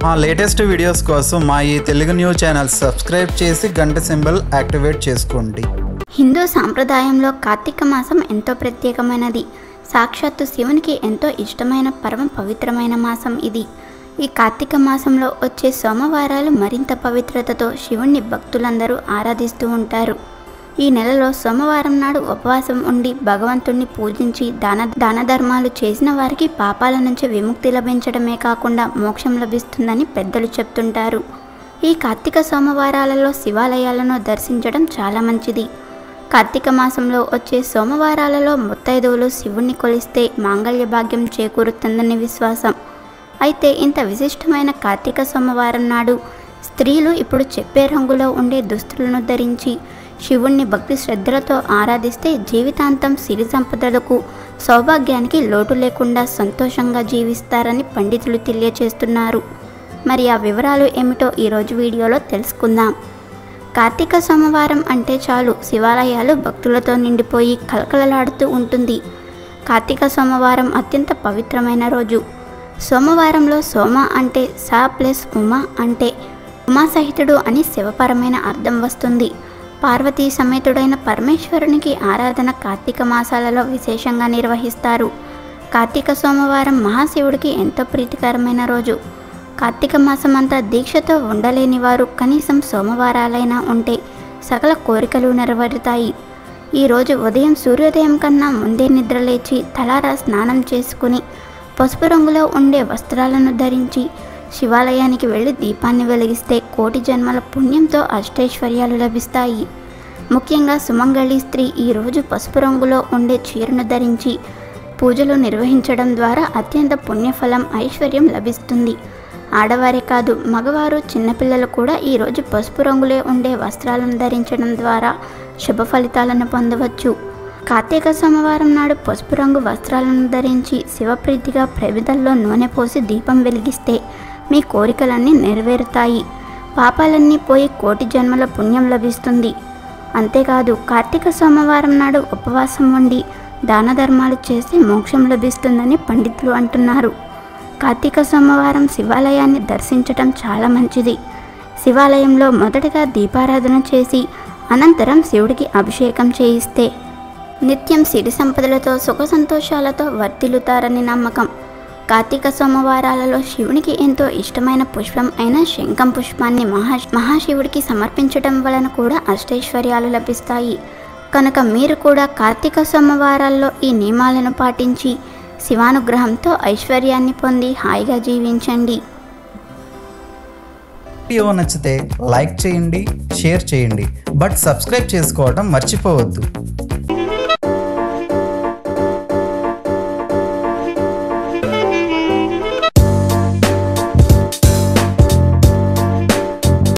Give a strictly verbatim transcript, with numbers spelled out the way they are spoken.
మా latest videos కోసం మా ఈ తెలుగు న్యూస్ ఛానల్ సబ్స్క్రైబ్ చేసి గంట సింబల్ యాక్టివేట్ చేసుకోండి. హిందూ సాంప్రదాయంలో కార్తీక మాసం ఎంతో ప్రత్యేకమైనది. సాక్షాత్తు శివునికి ఎంతో ఇష్టమైన పరమ పవిత్రమైన మాసం ఇది. ఈ కార్తీక మాసంలో వచ్చే సోమవారాలు మరింత పవిత్రతతో శివుణ్ణి భక్తులందరూ ఆరాధిస్తూ ఉంటారు. ఈ నెలలో సోమవారం నాడు ఉపవాసం ఉండి భగవంతుణ్ణి పూజించి దాన దాన ధర్మాలు చేసిన వారికి పాపాల నుంచి విముక్తి లభించడమే కాకుండా మోక్షం లభిస్తుందని పెద్దలు చెప్తుంటారు. ఈ కార్తీక సోమవారాలలో శివాలయాలను దర్శించడం చాలా మంచిది. కార్తీక మాసంలో వచ్చే సోమవారాలలో ముత్తైదువులు శివుణ్ణి కొలిస్తే మాంగళ్య భాగ్యం చేకూరుతుందని విశ్వాసం. అయితే ఇంత విశిష్టమైన కార్తీక సోమవారం నాడు స్త్రీలు ఇప్పుడు చెప్పే రంగులో ఉండే దుస్తులను ధరించి శివుణ్ణి భక్తి శ్రద్ధలతో ఆరాధిస్తే జీవితాంతం సిరి సంపదలకు సౌభాగ్యానికి లోటు లేకుండా సంతోషంగా జీవిస్తారని పండితులు తెలియచేస్తున్నారు. మరి ఆ వివరాలు ఏమిటో ఈరోజు వీడియోలో తెలుసుకుందాం. కార్తీక సోమవారం అంటే చాలు శివాలయాలు భక్తులతో నిండిపోయి కలకలలాడుతూ ఉంటుంది. కార్తీక సోమవారం అత్యంత పవిత్రమైన రోజు. సోమవారంలో సోమ అంటే సా ప్లస్ ఉమ అంటే ఉమాసహితుడు అని శివపరమైన అర్థం వస్తుంది. పార్వతీ సమేతుడైన పరమేశ్వరునికి ఆరాధన కార్తీక మాసాలలో విశేషంగా నిర్వహిస్తారు. కార్తీక సోమవారం మహాశివుడికి ఎంతో ప్రీతికరమైన రోజు. కార్తీక మాసం అంతా దీక్షతో ఉండలేని వారు కనీసం సోమవారాలైనా ఉంటే సకల కోరికలు నెరవేరుతాయి. ఈరోజు ఉదయం సూర్యోదయం కన్నా ముందే నిద్రలేచి తలారా స్నానం చేసుకుని పసుపు రంగులో ఉండే వస్త్రాలను ధరించి శివాలయానికి వెళ్ళి దీపాన్ని వెలిగిస్తే కోటి జన్మల పుణ్యంతో అష్టైశ్వర్యాలు లభిస్తాయి. ముఖ్యంగా సుమంగళి స్త్రీ ఈరోజు పసుపు రంగులో ఉండే చీరను ధరించి పూజలు నిర్వహించడం ద్వారా అత్యంత పుణ్యఫలం ఐశ్వర్యం లభిస్తుంది. ఆడవారే కాదు మగవారు చిన్నపిల్లలు కూడా ఈరోజు పసుపు రంగులే ఉండే వస్త్రాలను ధరించడం ద్వారా శుభ ఫలితాలను పొందవచ్చు. కార్తీక సోమవారం నాడు పసుపు రంగు వస్త్రాలను ధరించి శివప్రీతిగా ప్రమిదల్లో నూనె పోసి దీపం వెలిగిస్తే మీ కోరికలన్నీ నెరవేరుతాయి. పాపాలన్నీ పోయి కోటి జన్మల పుణ్యం లభిస్తుంది. అంతేకాదు కార్తీక సోమవారం నాడు ఉపవాసం ఉండి దాన ధర్మాలు చేసి మోక్షం లభిస్తుందని పండితులు అంటున్నారు. కార్తీక సోమవారం శివాలయాన్ని దర్శించటం చాలా మంచిది. శివాలయంలో మొదటగా దీపారాధన చేసి అనంతరం శివుడికి అభిషేకం చేయిస్తే నిత్యం సిరి సంపదలతో సుఖ సంతోషాలతో వర్ధిల్లుతారని నమ్మకం. కార్తీక సోమవారాలలో శివునికి ఎంతో ఇష్టమైన పుష్పం అయిన శంఖం పుష్పాన్ని మహా మహాశివుడికి సమర్పించడం వలన కూడా అష్టైశ్వర్యాలు లభిస్తాయి. కనుక మీరు కూడా కార్తీక సోమవారాల్లో ఈ నియమాలను పాటించి శివానుగ్రహంతో ఐశ్వర్యాన్ని పొంది హాయిగా జీవించండి. వీడియో నచ్చితే లైక్ చేయండి, షేర్ చేయండి, బట్ సబ్స్క్రైబ్ చేసుకోవడం మర్చిపోవద్దు.